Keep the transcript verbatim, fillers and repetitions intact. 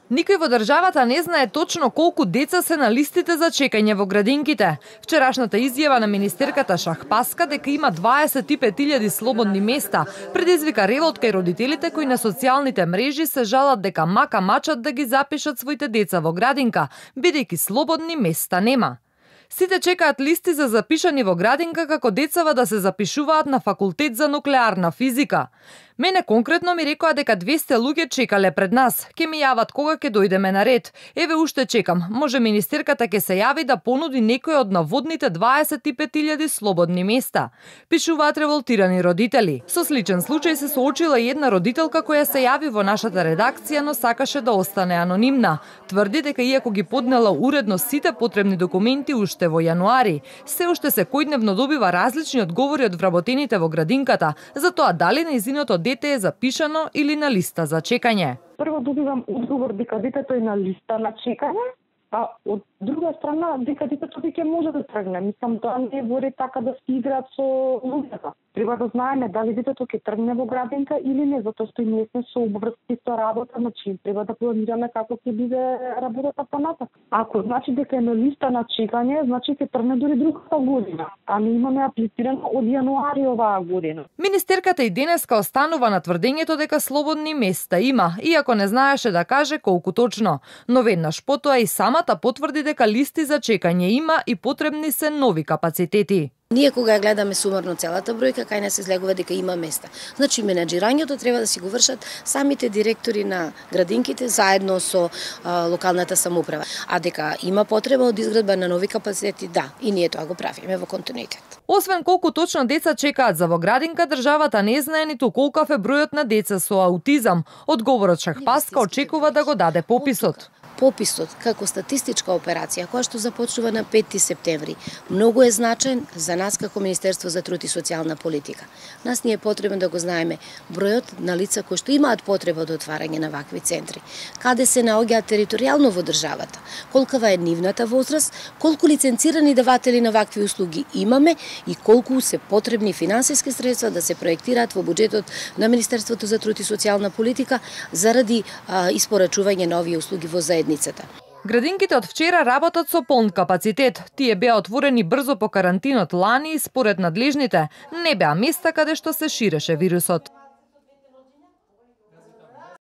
Никој во државата не знае точно колку деца се на листите за чекање во градинките. Вчерашната изјава на министерката Шахпаска дека има дваесет и пет илјади слободни места предизвика револт кај родителите кои на социјалните мрежи се жалат дека мака мачат да ги запишат своите деца во градинка, бидејќи слободни места нема. Сите чекаат листи за запишани во градинка како децава да се запишуваат на факултет за нуклеарна физика. Мене конкретно ми рекоа дека двесте луѓе чекале пред нас. Ке ми јават кога ќе дојдеме на ред. Еве уште чекам. Може министерката ќе се јави да понуди некој од наводните дваесет и пет илјади слободни места. Пишуваат револтирани родители. Со сличен случај се соочила и една родителка која се јави во нашата редакција, но сакаше да остане анонимна. Тврди дека иако ги поднела уредно сите потребни документи уште во јануари, се уште секојдневно добива различни одговори од вработените во градинката за тоа дали нејзиното дете е запишано или на листа за чекање. Прво добивам одговор дека детето е на листа на чекање, а од друга страна дека детето ќе може да тргне. Мислам, тоа не е во ред така да се играат со луѓето. Треба да знаеме дали детето ќе тргне во градинка или не, затоа што и ние сме со обврски со работа, значи треба да планираме како ќе биде работата понатак. Ако значи дека е на листа на чекање, значи ќе тргне дури другата година, а ние имаме аплицирано од јануари оваа година. Министерката и денеска останува на тврдењето дека слободни места има, иако не знаеше да каже колку точно. Но веднаш потоа и самата потврди дека листи за чекање има и потребни се нови капацитети. Ние кога ја гледаме сумарно целата бројка, кај не се излегува дека има места. Значи менаџирањето треба да си го вршат самите директори на градинките заедно со а, локалната самоуправа. А дека има потреба од изградба на нови капацитети, да, и ние тоа го правиме во континуитет. Освен колку точно деца чекаат за во градинка, државата не знае ниту колкав е бројот на деца со аутизам. Одговорот Шахпаска очекува да го даде пописот. Пописот како статистичка операција која што започнува на пети септември многу е значаен за нас како Министерство за труд и социјална политика. Нас ни е потребно да го знаеме бројот на лица кои што имаат потреба од отварање на вакви центри, каде се наоѓаат територијално во државата, колкава е нивната возраст, колку лиценцирани даватели на вакви услуги имаме и колку се потребни финансиски средства да се проектираат во буџетот на Министерството за труд и социјална политика заради а, испорачување на овие услуги во заедницата. Градинките од вчера работат со полн капацитет. Тие беа отворени брзо по карантинот лани и според надлежните не беа места каде што се ширеше вирусот.